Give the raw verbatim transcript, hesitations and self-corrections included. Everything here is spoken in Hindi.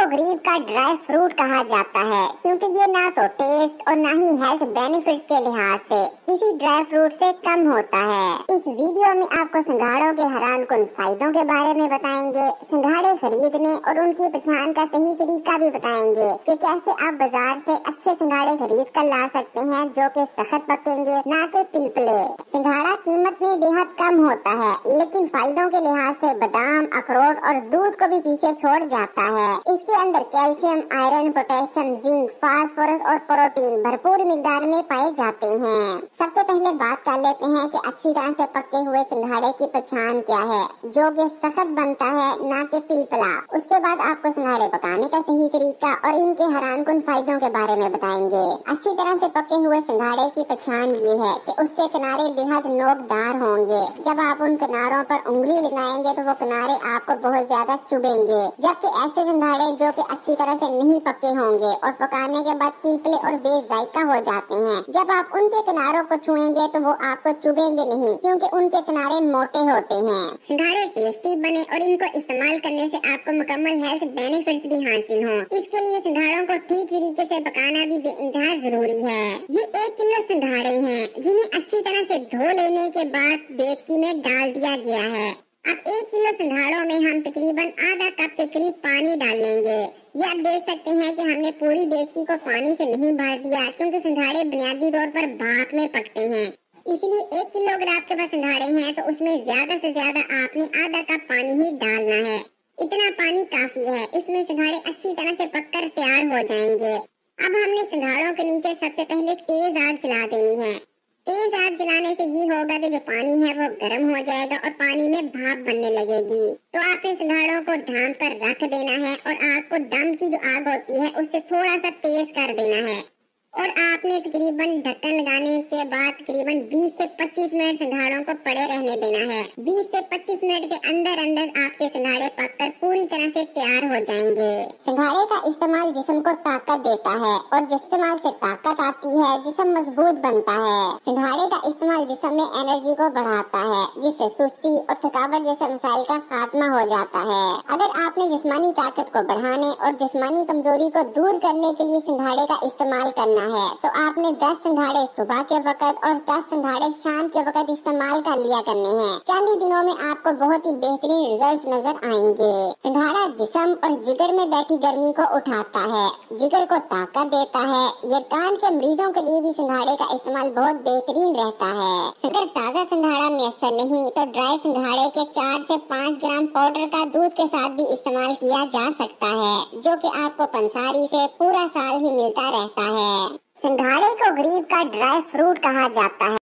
गरीब का ड्राई फ्रूट कहा जाता है क्योंकि ये ना तो टेस्ट और ना ही हेल्थ बेनिफिट्स के लिहाज से किसी ड्राई फ्रूट से कम होता है। इस वीडियो में आपको सिंघाड़ों के हैरान कुन फायदों के बारे में बताएंगे। सिंघाड़े खरीदने और उनकी पहचान का सही तरीका भी बताएंगे कि कैसे आप बाजार से अच्छे सिंघाड़े खरीद कर ला सकते हैं जो कि सख्त पकेंगे, ना कि पिलपिले। सिंघाड़ा कीमत में बेहद कम होता है लेकिन फायदों के लिहाज से बादाम, अखरोट और दूध को भी पीछे छोड़ जाता है। इसके अंदर calcium, iron, potassium, zinc, phosphorus और प्रोटीन भरपूर मिकदार में पाए जाते हैं। सबसे पहले बात कर लेते हैं कि अच्छी तरह से पके हुए सिंघाड़े की पहचान क्या है जो कि सख्त बनता है, ना कि पिलपिला। उसके बाद आपको सिंघाड़े पकाने का सही तरीका और इनके हैरानकुन फायदों के बारे में बताएंगे। अच्छी तरह से पके हुए सिंघाड़े की पहचान ये है कि उसके किनारे बेहद नोकदार होंगे। जब आप उन किनारों पर उंगली लगाएंगे तो वो किनारे आपको बहुत ज्यादा चुभेंगे, जबकि ऐसे सिंघाड़े जो कि अच्छी तरह से नहीं पके होंगे और पकाने के बाद पिलपिले और बेजायका हो जाते हैं, जब आप उनके किनारों को छुएंगे तो वो आपको चुभेंगे नहीं क्योंकि उनके किनारे मोटे होते हैं। सिंघाड़े टेस्टी बने और इनको इस्तेमाल करने से आपको मुकम्मल हेल्थ बेनिफिट्स भी हासिल हों, इसके लिए सिंघाड़ों को ठीक तरीके से पकाना भी बेइंतहा जरूरी है। ये एक किलो सिंघाड़े हैं जिन्हें अच्छी तरह से धो लेने के बाद डेचकी में डाल दिया गया है। अब एक किलो सिंघाड़ों में हम तकरीबन आधा कप के करीब पानी डाल लेंगे। ये आप देख सकते हैं कि हमने पूरी डेचकी को पानी से नहीं भर दिया क्योंकि सिंघाड़े बुनियादी तौर पर भाप में पकते हैं, इसलिए एक किलो अगर आपके पास सिंघाड़े हैं तो उसमें ज्यादा से ज्यादा आपने आधा कप पानी ही डालना है। इतना पानी काफी है, इसमें सिंघाड़े अच्छी तरह से पककर तैयार हो जाएंगे। अब हमने सिंघाड़ों के नीचे सबसे पहले तेज आग जला देनी है। तेज आग जलाने से ये होगा कि जो पानी है वो गर्म हो जाएगा और पानी में भाप बनने लगेगी। तो आपने सिंघाड़ों को ढांप कर रख देना है और आग को दम की जो आग होती है उससे थोड़ा सा तेज कर देना है और आपने तकरीबन ढक्कन लगाने के बाद तकरीबन बीस से पच्चीस मिनट सिंघाड़ों को पड़े रहने देना है। बीस से पच्चीस मिनट के अंदर अंदर आपके सिंघाड़े पककर पूरी तरह से तैयार हो जाएंगे। सिंघाड़े का इस्तेमाल जिस्म को ताकत देता है और जिस इस्तेमाल से ताकत आती है जिस्म मजबूत बनता है। सिंघाड़े का इस्तेमाल जिस्म में एनर्जी को बढ़ाता है जिससे सुस्ती और थकावट जैसे मसाइल का खात्मा हो जाता है। अगर आपने जिस्मानी ताकत को बढ़ाने और जिस्मानी कमजोरी को दूर करने के लिए सिंघाड़े का इस्तेमाल करना है तो आपने दस सिंघाड़े सुबह के वक्त और दस सिंघाड़े शाम के वक्त इस्तेमाल कर लिया करने हैं। चंद ही दिनों में आपको बहुत ही बेहतरीन रिजल्ट्स नजर आएंगे। सिंघाड़ा जिस्म और जिगर में बैठी गर्मी को उठाता है, जिगर को ताकत देता है। ये कान के मरीजों के लिए भी सिंघाड़े का इस्तेमाल बहुत बेहतरीन रहता है। अगर ताज़ा सिंघाड़ा मैसर नहीं तो ड्राई सिंघाड़े के चार से पाँच ग्राम पाउडर का दूध के साथ भी इस्तेमाल किया जा सकता है जो कि आपको पंसारी से पूरा साल ही मिलता रहता है। सिंघाड़े को गरीब का ड्राई फ्रूट कहा जाता है।